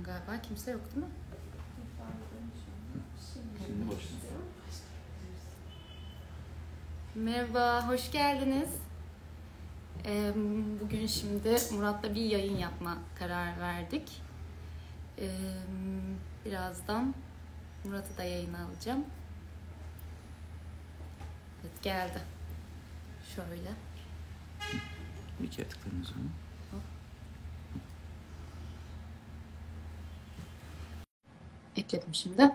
Galiba kimse yok değil mi? Merhaba, hoş geldiniz. Bugün şimdi Murat'la bir yayın yapma kararı verdik. Birazdan Murat'ı da yayına alacağım. Evet, geldi. Şöyle. Bir kere tıklayın o zaman. Ekledim şimdi.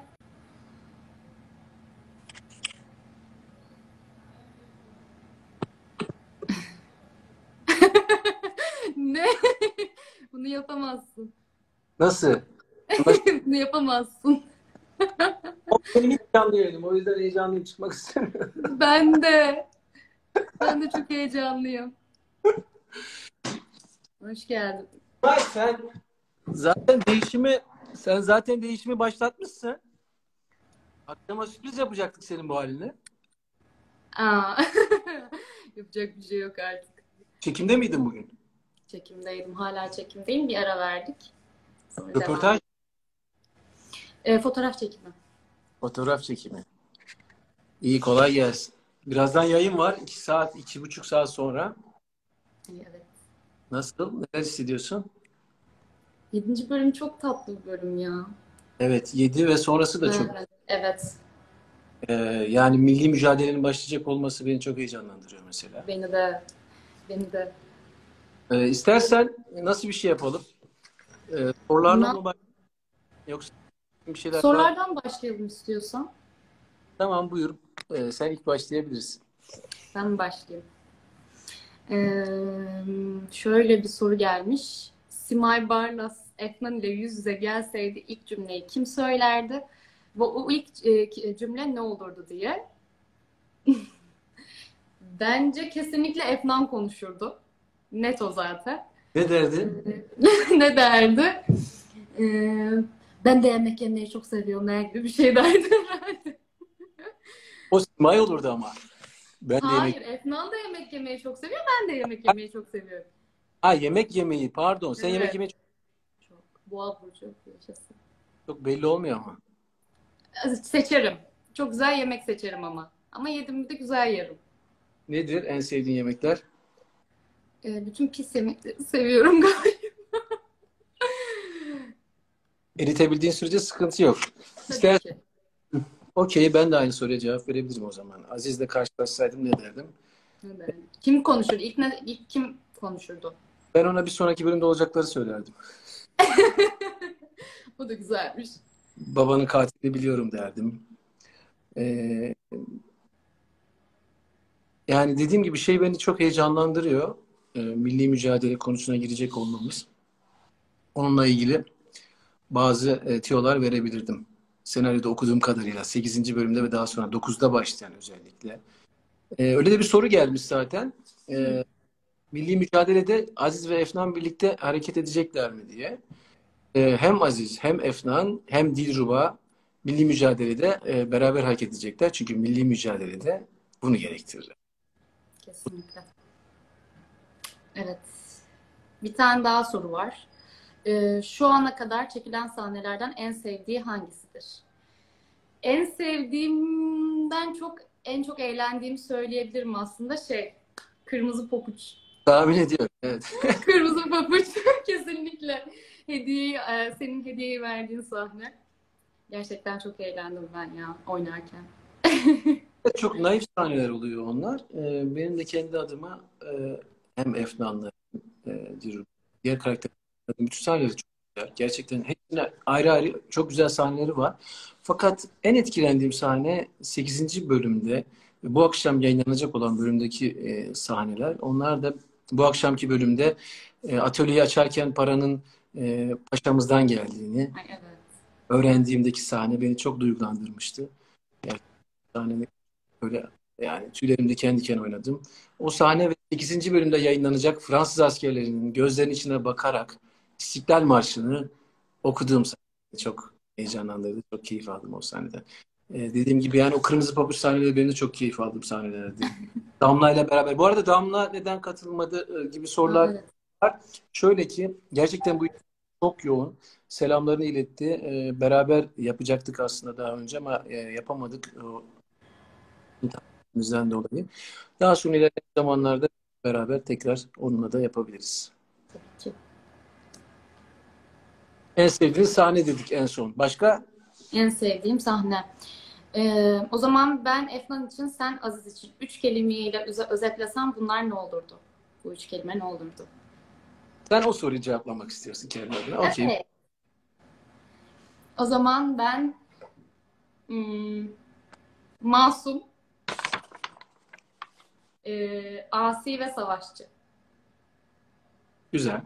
Ne? Bunu yapamazsın. Nasıl? Bunu yapamazsın. Benim hiç canlı yayınım. O yüzden heyecanlıyım. Çıkmak istemiyorum. Ben de. Ben de çok heyecanlıyım. Hoş geldin. Bak sen zaten değişimi başlatmışsın. Akşama sürpriz yapacaktık senin bu haline. Aa. Yapacak bir şey yok artık. Çekimde miydin bugün? Çekimdeydim. Hala çekimdeyim. Bir ara verdik. Sonra Röportaj, fotoğraf çekimi. fotoğraf çekimi. İyi, kolay gelsin. Birazdan yayın var. 2 saat, 2,5 saat sonra. Evet. Nasıl? Neler hissediyorsun? 7. bölüm çok tatlı bir bölüm ya. Evet, 7 ve sonrası da çok. Evet. Yani milli mücadelenin başlayacak olması beni çok heyecanlandırıyor mesela. Beni de. Beni de. İstersen nasıl bir şey yapalım? Sorularla Na- mı yoksa bir şeyler daha? Sorulardan başlayalım istiyorsan. Tamam, buyur. Sen ilk başlayabilirsin. Ben mi başlayayım? Şöyle bir soru gelmiş. Simay Barlas Efnan ile yüz yüze gelseydi ilk cümleyi kim söylerdi? O ilk cümle ne olurdu diye. Bence kesinlikle Efnan konuşurdu. Net o zaten. Ne derdin? Ne derdi? Ee, Ben de yemek yemeyi çok seviyorum. Gibi bir şey derdi herhalde. O Simay olurdu ama. Ben de Hayır, Efnan da yemek yemeyi çok seviyor. Ben de yemek yemeyi çok seviyorum. yemek yemeyi, pardon. Sen yemek Evet. yemeyi Çok. Boğa burcu yaşasın. çok belli olmuyor ama. Seçerim. Çok güzel yemek seçerim ama. Ama yediğimde de güzel yerim. Nedir en sevdiğin yemekler? Bütün pis yemekleri seviyorum galiba. Eritebildiğin sürece sıkıntı yok. Tabii İster, ki. okey, ben de aynı soruya cevap verebilirim o zaman. Aziz'le karşılaşsaydım ne derdim? Evet. Kim konuşurdu? İlk kim konuşurdu? Ben ona bir sonraki bölümde olacakları söylerdim. Bu da güzelmiş. Babanın katilini biliyorum derdim. Ee, Yani dediğim gibi şey beni çok heyecanlandırıyor. Milli mücadele konusuna girecek olmamız. Onunla ilgili bazı tiyolar verebilirdim. Senaryoda okuduğum kadarıyla 8. bölümde ve daha sonra 9'da başlayan özellikle. Öyle de bir soru gelmiş zaten. Milli mücadelede Aziz ve Efnan birlikte hareket edecekler mi diye. Hem Aziz hem Efnan hem Dilruba milli mücadelede beraber hareket edecekler. Çünkü milli mücadelede bunu gerektirir. Kesinlikle. Evet. Bir tane daha soru var. Şu ana kadar çekilen sahnelerden en sevdiği hangisidir? En sevdiğimden en çok eğlendiğimi söyleyebilirim aslında Kırmızı Papuç. Tahmin ediyorum. Evet. Kırmızı Papuç kesinlikle senin hediyeyi verdiğin sahne. Gerçekten çok eğlendim ben ya oynarken. Çok naif sahneler oluyor onlar. Benim de kendi adıma hem Efnan'la diğer karakterlerin bütün sahneleri çok güzel. Gerçekten hepsine ayrı ayrı çok güzel sahneleri var. Fakat en etkilendiğim sahne 8. bölümde bu akşam yayınlanacak olan bölümdeki sahneler. Onlar da bu akşamki bölümde atölyeyi açarken paranın paşamızdan geldiğini Ay, evet. öğrendiğimdeki sahne beni çok duygulandırmıştı. Yani sahnenin böyle, yani tüylerimde diken diken oynadım. O sahne ve 8. bölümde yayınlanacak Fransız askerlerinin gözlerinin içine bakarak İstiklal Marşı'nı okuduğum sahne çok heyecanlandırdı. Çok keyif aldım o sahneden. Dediğim gibi yani o kırmızı pabuç sahneleri benim de çok keyif aldığım sahnelerdi. Damla ile beraber. Bu arada Damla neden katılmadı gibi Ha, sorular evet. var. Şöyle ki gerçekten bu çok yoğun. Selamlarını iletti. Beraber yapacaktık aslında daha önce ama yapamadık o internetimizden dolayı. Daha sonra ilerleyen zamanlarda beraber tekrar onunla da yapabiliriz. Ki. En sevdiğiniz sahne dedik en son. Başka? En sevdiğim sahne. O zaman ben Efnan için, sen Aziz için üç kelimeyle özetlesem bunlar ne olurdu? Bu üç kelime ne olurdu? Sen o soruyu cevaplamak istiyorsun kendi adına. Okey. Evet. O zaman ben hmm, masum, asi ve savaşçı. Güzel.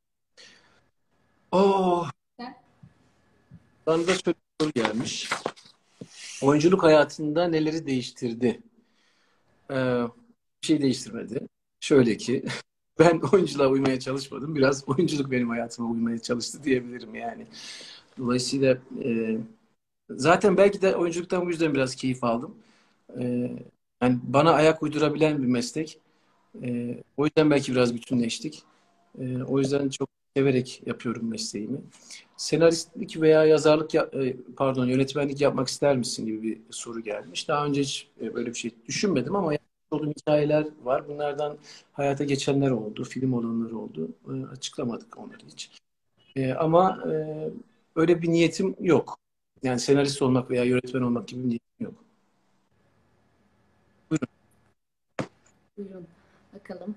Oh, Sen? bana da şöyle bir soru gelmiş. Oyunculuk hayatında neleri değiştirdi? Bir şey değiştirmedi. Şöyle ki ben oyunculuğa uymaya çalışmadım. Biraz oyunculuk benim hayatıma uymaya çalıştı diyebilirim yani. Dolayısıyla zaten belki de oyunculuktan bu yüzden biraz keyif aldım. E, Yani bana ayak uydurabilen bir meslek. O yüzden belki biraz bütünleştik. O yüzden çok severek yapıyorum mesleğimi. Senaristlik veya yazarlık, pardon, yönetmenlik yapmak ister misin gibi bir soru gelmiş. Daha önce hiç böyle bir şey düşünmedim ama yapmış olduğum hikayeler var. Bunlardan hayata geçenler oldu, film olanları oldu. Açıklamadık onları hiç. Ama öyle bir niyetim yok. Yani senarist olmak veya yönetmen olmak gibi bir niyetim yok. Buyurun. Buyurun. Bakalım.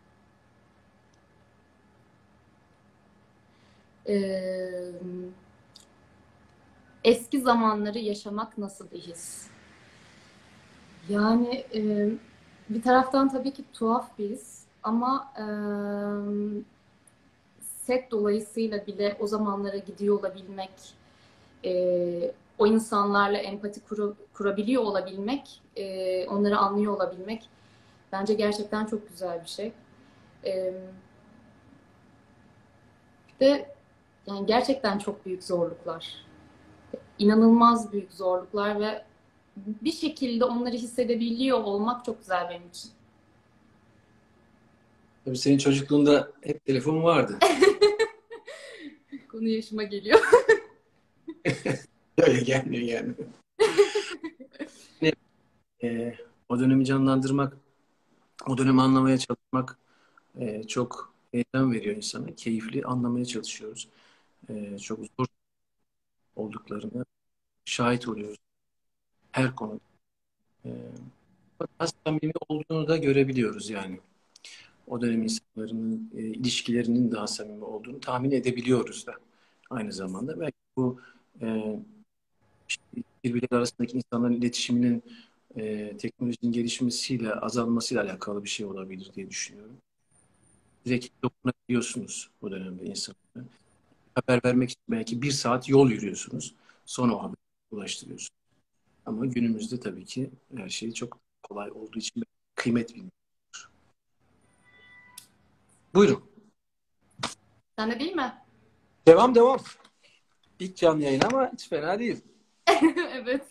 Ee, Eski zamanları yaşamak nasıl bir his? Yani bir taraftan tabii ki tuhaf bir his ama set dolayısıyla bile o zamanlara gidiyor olabilmek, o insanlarla empati kurabiliyor olabilmek, onları anlıyor olabilmek bence gerçekten çok güzel bir şey. E, Bir de yani gerçekten çok büyük zorluklar, inanılmaz büyük zorluklar ve bir şekilde onları hissedebiliyor olmak çok güzel benim için. Tabii senin çocukluğunda hep telefon vardı. Konu yaşıma geliyor. Öyle gelmiyor yani. O dönemi canlandırmak, o dönemi anlamaya çalışmak çok heyecan veriyor insana. Keyifli anlamaya çalışıyoruz. Çok zor olduklarını şahit oluyoruz her konuda. E, Daha samimi olduğunu da görebiliyoruz yani. O dönem insanların ilişkilerinin daha samimi olduğunu tahmin edebiliyoruz da aynı zamanda. Belki bu e, işte birbirleri arasındaki insanların iletişiminin teknolojinin gelişmesiyle azalmasıyla alakalı bir şey olabilir diye düşünüyorum. Direkt dokunabiliyorsunuz bu dönemde insanlara. Haber vermek için belki bir saat yol yürüyorsunuz. Sonra o haberi ulaştırıyorsunuz. Ama günümüzde tabii ki her şey çok kolay olduğu için kıymet bilmiyor. Buyurun. Sen de değil mi? Devam devam. İlk canlı yayın ama hiç fena değil. Evet.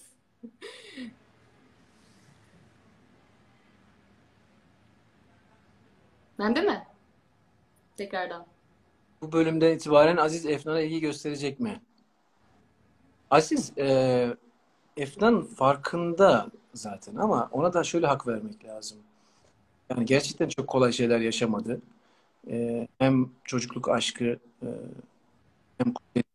Ben de mi? Tekrardan. Bu bölümden itibaren Aziz Efnan'a ilgi gösterecek mi? Aziz, Efnan farkında zaten ama ona da şöyle hak vermek lazım. Yani gerçekten çok kolay şeyler yaşamadı. Hem çocukluk aşkı, hem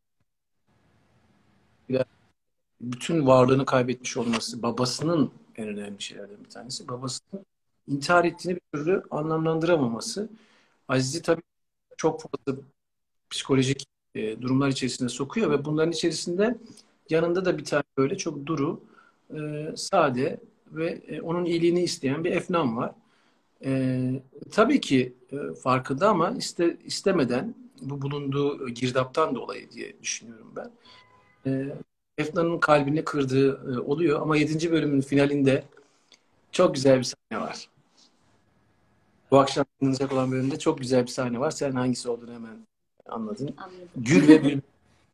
bütün varlığını kaybetmiş olması, babasının en önemli şeylerden bir tanesi. Babasının intihar ettiğini bir türlü anlamlandıramaması. Aziz'i tabii çok fazla psikolojik durumlar içerisine sokuyor ve bunların içerisinde yanında da bir tane böyle çok duru, sade ve onun iyiliğini isteyen bir Efnan var. Tabii ki farkında ama istemeden bu bulunduğu girdaptan dolayı diye düşünüyorum ben. E, Efnan'ın kalbini kırdığı oluyor ama yedinci bölümün finalinde çok güzel bir sahne var. Bu akşam yayınlanacak olan bölümde çok güzel bir sahne var. Sen hangisi olduğunu hemen anladın. Anladım. Gül ve Bülbül.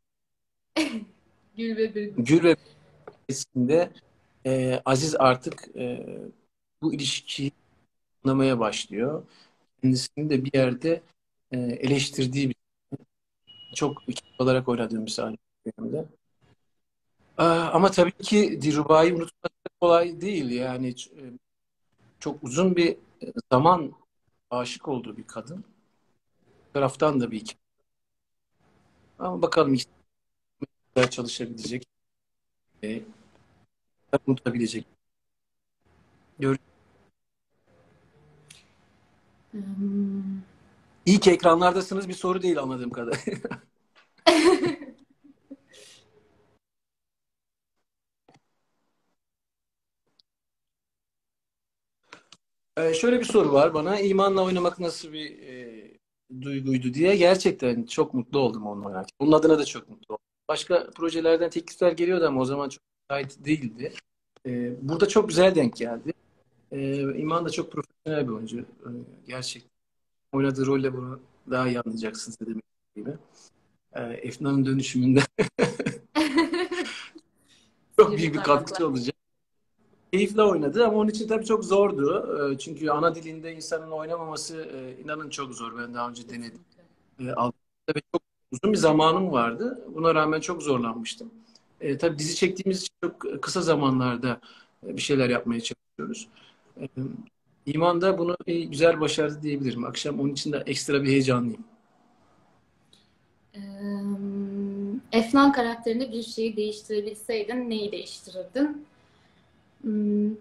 Gül ve Bülbül. Gül ve Bülbül'de Aziz artık bu ilişkiyi anlamaya başlıyor. Kendisini de bir yerde eleştirdiği bir. Çok ekip olarak oynadığım bir sahne filmde. Ama tabii ki Dilruba'yı unutmak da kolay değil. Yani çok uzun bir zaman aşık olduğu bir kadın. Bir taraftan da bir hikaye. Ama bakalım ikisi çalışabilecek, e, unutabilecek. Gör Hmm. İyi ki ekranlardasınız bir soru değil anladığım kadarıyla. Şöyle bir soru var bana. İmanla oynamak nasıl bir duyguydu diye. Gerçekten çok mutlu oldum onunla oynarken. Bunun adına da çok mutlu oldum. Başka projelerden teklifler geliyordu ama o zaman çok müsait değildi. Burada çok güzel denk geldi. İman da çok profesyonel bir oyuncu. Gerçekten oynadığı rolle bunu daha iyi anlayacaksınız demek gibi. Efnan'ın dönüşümünde çok Sihirli büyük bir parmaklar. katkısı olacak. Keyifle oynadı ama onun için tabii çok zordu. Çünkü ana dilinde insanın oynamaması inanın çok zor. Ben daha önce denedim. Kesinlikle. Altında ve çok uzun bir zamanım vardı. Buna rağmen çok zorlanmıştım. Tabii dizi çektiğimiz için çok kısa zamanlarda bir şeyler yapmaya çalışıyoruz. E, İman da bunu güzel başardı diyebilirim. Akşam onun için de ekstra bir heyecanlıyım. Efnan karakterinde bir şeyi değiştirebilseydin neyi değiştirirdin? Hmm,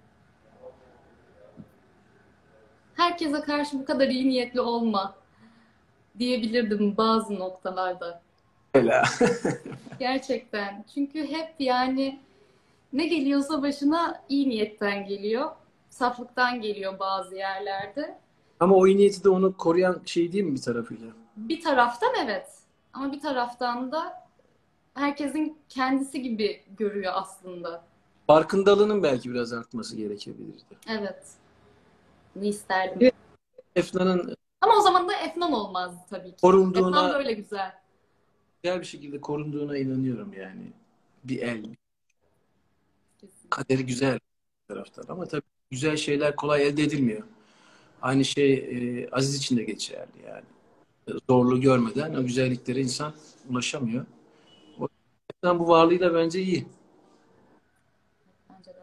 Herkese karşı bu kadar iyi niyetli olma diyebilirdim bazı noktalarda. Öyle. Gerçekten. Çünkü hep yani ne geliyorsa başına iyi niyetten geliyor. Saflıktan geliyor bazı yerlerde. Ama o iyi niyeti de onu koruyan şey değil mi bir tarafıyla? Bir taraftan evet. Ama bir taraftan da herkesin kendisi gibi görüyor aslında. Farkındalığının belki biraz artması gerekebilirdi. Evet. Bunu isterdim. Bir de Efna'nın Ama o zaman da Efnan olmazdı tabii ki. Efnan korunduğuna, böyle güzel. güzel bir şekilde korunduğuna inanıyorum yani. Bir el, Kesinlikle. kaderi güzel bir taraftan. Ama tabii güzel şeyler kolay elde edilmiyor. Aynı şey Aziz için de geçerli yani. Zorluğu görmeden o güzelliklere insan ulaşamıyor. O yüzden bu varlığıyla bence iyi. Bence de.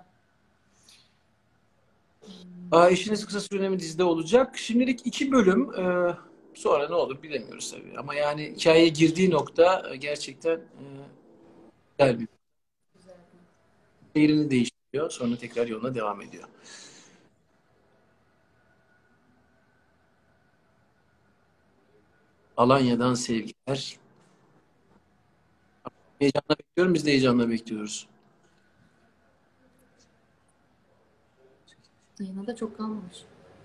İşiniz kısa süreli mi dizide olacak? Şimdilik 2 bölüm. Sonra ne olur bilemiyoruz tabii. Ama yani hikayeye girdiği nokta gerçekten güzel bir Güzel. seyrini değiştiriyor. Sonra tekrar yoluna devam ediyor. Alanya'dan sevgiler. Heyecanla bekliyorum. Biz de heyecanla bekliyoruz. Yine de çok kalmamış.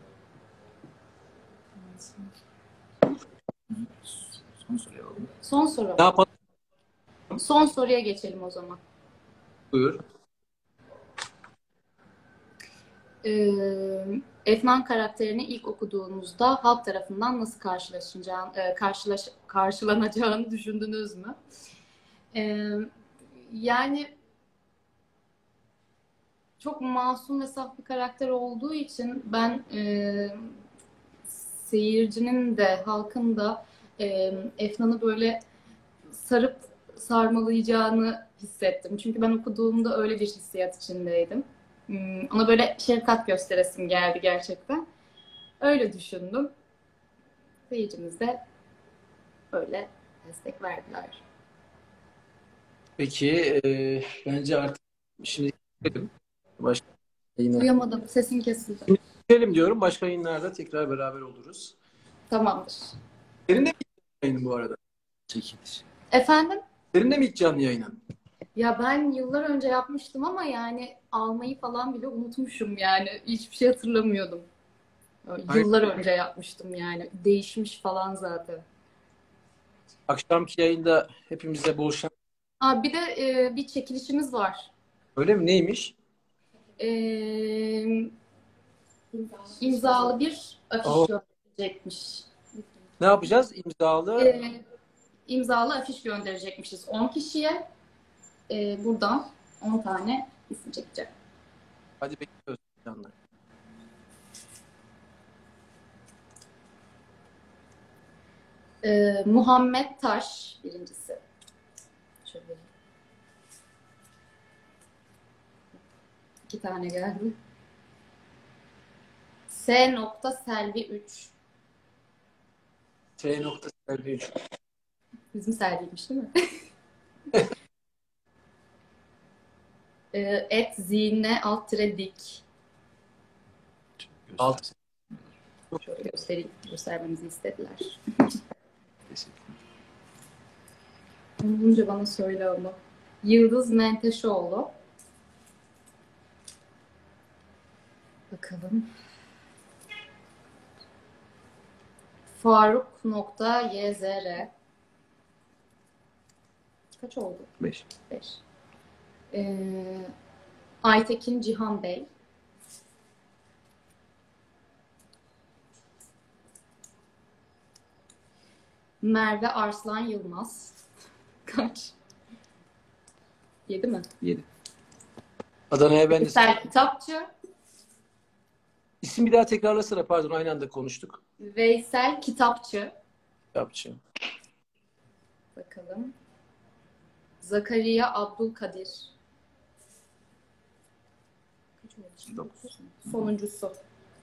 Son soruya alalım. Son soru. Ne yapalım? Son soruya geçelim o zaman. Buyur. Efnan karakterini ilk okuduğunuzda halk tarafından nasıl karşılanacağını düşündünüz mü? Ee, Yani çok masum ve saf bir karakter olduğu için ben seyircinin de halkın da Efnan'ı böyle sarıp sarmalayacağını hissettim. Çünkü ben okuduğumda öyle bir hissiyat içindeydim. Ona böyle şefkat gösteresim geldi gerçekten. Öyle düşündüm. Seyircimiz de öyle destek verdiler. Peki bence artık şimdi gidelim. Başka yine Duyamadım. Sesin kesildi. gidelim diyorum. Başka yayınlarda tekrar beraber oluruz. Tamamdır. Senin de mi ilk yayının bu arada? Çekiliş. Efendim? Senin de mi ilk canlı yayının? Ya ben yıllar önce yapmıştım ama yani almayı falan bile unutmuşum yani. Hiçbir şey hatırlamıyordum. Aynen. Yıllar önce yapmıştım yani. Değişmiş falan zaten. Akşamki yayında hepimize bol şans. Bir de bir çekilişimiz var. Öyle mi? Neymiş? E, imzalı bir afiş Oh, gönderecekmiş. ne yapacağız? İmzalı. E, imzalı afiş gönderecekmişiz 10 kişiye. Buradan 10 tane isim çekeceğim. Hadi bekliyoruz canlar. Muhammed Taş birincisi. Şöyle iki tane geldi. S. Selvi 3. T nokta Selvi 3. Bizim Selvi'ymiş değil mi? Zine alt tire dik. Alt. Şöyle göstermemizi istediler. Onu bulunca bana söyle onu. Yıldız Menteşoğlu. Bakalım. Faruk.yzr. Kaç oldu? 5. 5. Aytekin Cihan Bey. Merve Arslan Yılmaz. Kaç? 7 mi? 7. Adana'ya ben de... Veysel Kitapçı. İsim bir daha tekrarlasana, pardon, aynı anda konuştuk. Veysel Kitapçı. Yapacağım. Bakalım. Zakariya Abdülkadir. Kaç oldu şimdi? 9. Sonuncusu.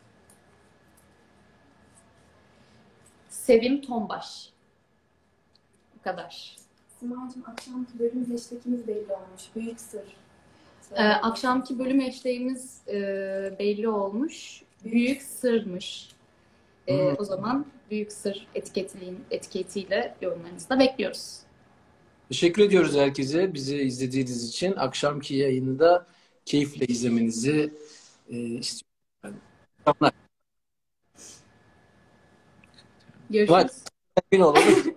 Sevim Tombaş. Bu kadar. Simacığım akşamki bölüm hashtagimiz belli olmuş. Büyük sır. Akşamki bölüm hashtagimiz belli olmuş. Büyük sırmış. O zaman büyük sır etiketiyle yorumlarınızı da bekliyoruz. Teşekkür ediyoruz herkese bizi izlediğiniz için. Akşamki yayını da keyifle izlemenizi istiyorum. Görüşürüz. Emin olun.